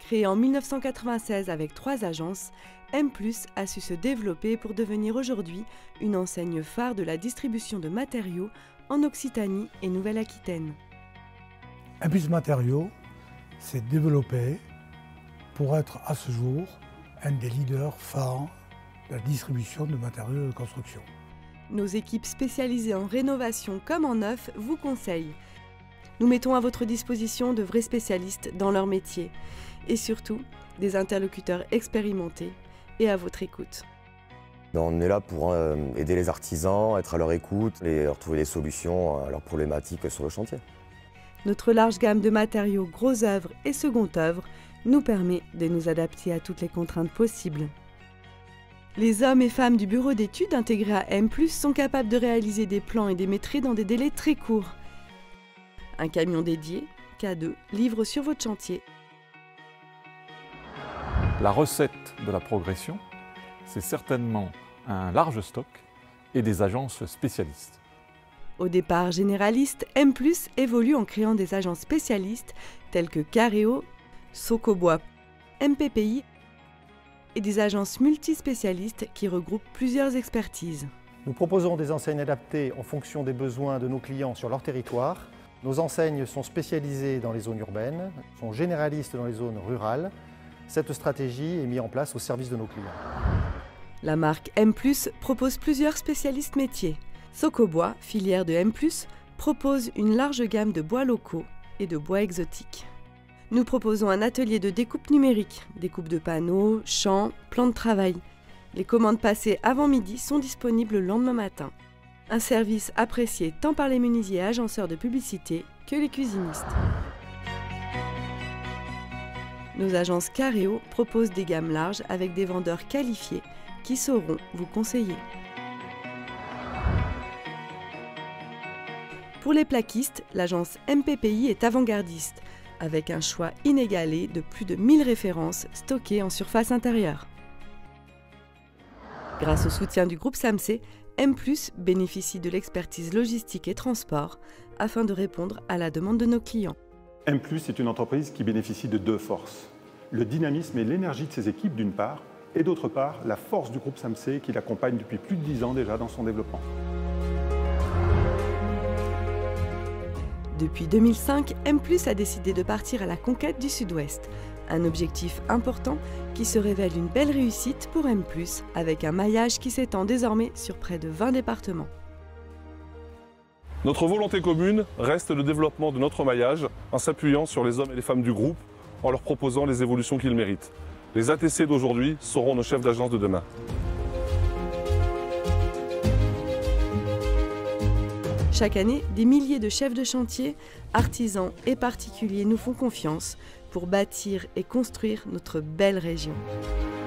Créé en 1996 avec 3 agences, M+ a su se développer pour devenir aujourd'hui une enseigne phare de la distribution de matériaux en Occitanie et Nouvelle-Aquitaine. M+ Matériaux s'est développé pour être à ce jour un des leaders phares de la distribution de matériaux de construction. Nos équipes spécialisées en rénovation comme en neuf vous conseillent. Nous mettons à votre disposition de vrais spécialistes dans leur métier et surtout des interlocuteurs expérimentés et à votre écoute. On est là pour aider les artisans, être à leur écoute et leur trouver des solutions à leurs problématiques sur le chantier. Notre large gamme de matériaux gros œuvre et second œuvre nous permet de nous adapter à toutes les contraintes possibles. Les hommes et femmes du bureau d'études intégrés à M+ sont capables de réaliser des plans et des maîtrises dans des délais très courts. Un camion dédié, K2, livre sur votre chantier. La recette de la progression, c'est certainement un large stock et des agences spécialistes. Au départ généraliste, M+ évolue en créant des agences spécialistes telles que Careo, Socobois, MPPI et des agences multispécialistes qui regroupent plusieurs expertises. Nous proposons des enseignes adaptées en fonction des besoins de nos clients sur leur territoire. Nos enseignes sont spécialisées dans les zones urbaines, sont généralistes dans les zones rurales. Cette stratégie est mise en place au service de nos clients. La marque M+ propose plusieurs spécialistes métiers. Socobois, filière de M+, propose une large gamme de bois locaux et de bois exotiques. Nous proposons un atelier de découpe numérique, découpe de panneaux, champs, plans de travail. Les commandes passées avant midi sont disponibles le lendemain matin. Un service apprécié tant par les menuisiers et agenceurs de publicité que les cuisinistes. Nos agences Careo proposent des gammes larges avec des vendeurs qualifiés qui sauront vous conseiller. Pour les plaquistes, l'agence MPPI est avant-gardiste, avec un choix inégalé de plus de 1000 références stockées en surface intérieure. Grâce au soutien du groupe SAMC, M+ bénéficie de l'expertise logistique et transport afin de répondre à la demande de nos clients. M+ est une entreprise qui bénéficie de 2 forces. Le dynamisme et l'énergie de ses équipes d'une part, et d'autre part, la force du groupe SAMC qui l'accompagne depuis plus de 10 ans déjà dans son développement. Depuis 2005, M+ a décidé de partir à la conquête du Sud-Ouest. Un objectif important qui se révèle une belle réussite pour M+, avec un maillage qui s'étend désormais sur près de 20 départements. Notre volonté commune reste le développement de notre maillage en s'appuyant sur les hommes et les femmes du groupe, en leur proposant les évolutions qu'ils méritent. Les ATC d'aujourd'hui seront nos chefs d'agence de demain. Chaque année, des milliers de chefs de chantier, artisans et particuliers nous font confiance pour bâtir et construire notre belle région.